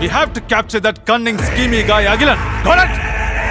We have to capture that cunning, schemy guy, Agilan. Got it?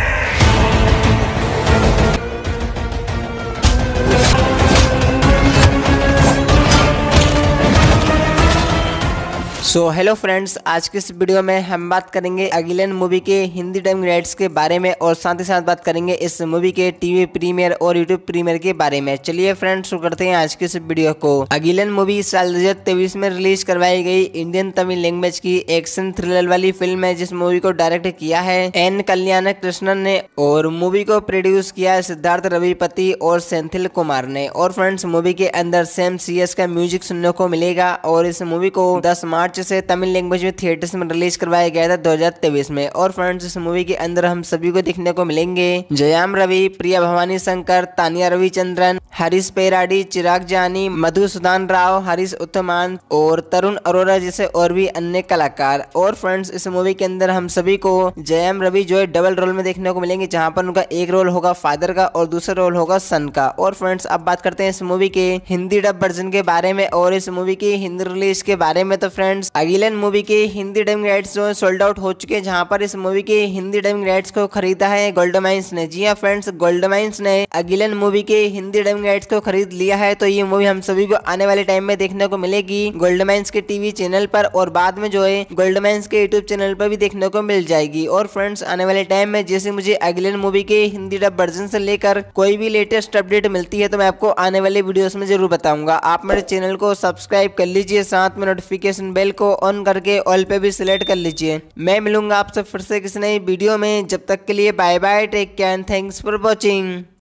So hello friends, आज के इस video में हम बात करेंगे अगिलेन मूवी के हिंदी डबिंग राइट्स के बारे में और साथ ही साथ बात करेंगे इस मूवी के टीवी प्रीमियर और यूट्यूब प्रीमियर के बारे में। चलिए फ्रेंड्स, शुरू करते हैं आज के इस वीडियो को। अगिलेन मूवी साल 2023 में रिलीज करवाई गई इंडियन तमिल लैंग्वेज की एक्शन थ्रिलर वाली फिल्म है, जिस मूवी को डायरेक्ट किया है एन कल्याण कृष्णन ने और मूवी को प्रोड्यूस किया है सिद्धार्थ रविपति और सेंथिल कुमार ने। और फ्रेंड्स, मूवी के अंदर सेम CS का म्यूजिक सुनने को मिलेगा और इस मूवी को 10 मार्च से तमिल लैंग्वेज में थिएटर्स में रिलीज करवाया गया था 2023 में। और फ्रेंड्स, इस मूवी के अंदर हम सभी को देखने को मिलेंगे जयाम रवि, प्रिया भवानी शंकर, तानिया रविचंद्रन, हरीश पेराडी, चिराग जानी, मधुसूदन राव, हरीश उत्तमान और तरुण अरोरा जैसे और भी अन्य कलाकार। और फ्रेंड्स, इस मूवी के अंदर हम सभी को जयाम रवि जो है डबल रोल में देखने को मिलेंगे, जहां पर उनका एक रोल होगा फादर का और दूसरा रोल होगा सन का। और फ्रेंड्स, अब बात करते हैं इस मूवी के हिंदी डब वर्जन के बारे में और इस मूवी की हिंदी रिलीज के बारे में। तो फ्रेंड्स, अगिलेन मूवी के हिंदी डबिंग राइट्स जो सोल्ड आउट हो चुके हैं, जहां पर इस मूवी के हिंदी डबिंग राइट्स को खरीदा है गोल्ड माइंस ने। जी हाँ फ्रेंड्स, गोल्ड माइंस ने अगिलेन मूवी के हिंदी डबिंग राइट्स को खरीद लिया है। तो ये मूवी हम सभी को आने वाले टाइम में देखने को मिलेगी गोल्ड माइंस के टीवी चैनल पर और बाद में जो है गोल्ड माइंस के यूट्यूब चैनल पर भी देखने को मिल जाएगी। और फ्रेंड्स, आने वाले टाइम में जैसे मुझे अगिलेन मूवी के हिंदी डब वर्जन से लेकर कोई भी लेटेस्ट अपडेट मिलती है तो मैं आपको आने वाले वीडियोस में जरूर बताऊंगा। आप मेरे चैनल को सब्सक्राइब कर लीजिए, साथ में नोटिफिकेशन बेल को ऑन करके ऑल पे भी सिलेक्ट कर लीजिए। मैं मिलूंगा आपसे फिर से किसी नई वीडियो में। जब तक के लिए bye bye, take care and thanks for watching.